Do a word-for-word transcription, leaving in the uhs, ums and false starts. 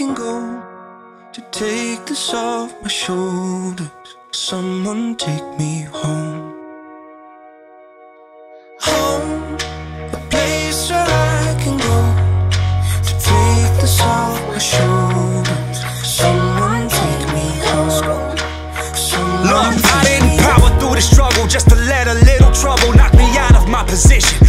can go to take this off my shoulders? Someone take me home. Home, a place where I can go to take this off my shoulders. Someone take me home. Someone Look, I didn't power through the struggle just to let a little trouble knock me out of my position.